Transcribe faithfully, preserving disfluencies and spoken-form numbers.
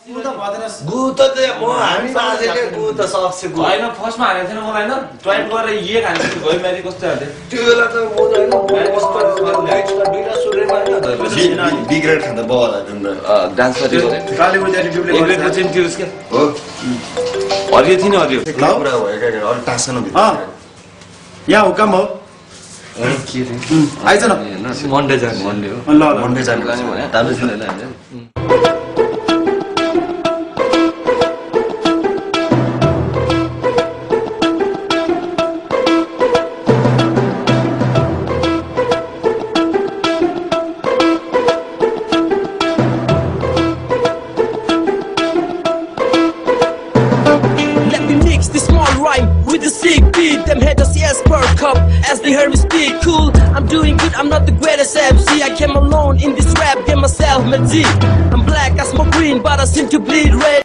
गु त भदैन गु त म हामी माझेले गु त सक्छ गु हैन फर्स्टमा हालेको थिएन मलाई हैन ट्राई गरेर एक हाल्नु भयो मैले कस्तो हाल्थे त्यो बेला त म त हैन कस्तो नेक्स्टमा दुईटा सुरेमा हैन बिग्रेड खाँदा बवाल जुन डान्स गरेको कालीको एटिट्युडले एक बेर चाहिँ तिर्स के हो हरियो थिन हरियो कुरा भयो के अरु टासन अ यहाँ हुकम हो के रे आइज न मन्डे जाने मन्डे हो ल ल मन्डे जाने भने दाबे छैन हैन As they heard me speak, cool, I'm doing good, I'm not the greatest M C. I came alone in this rap, get myself my D. I'm black, I smoke green, but I seem to bleed red.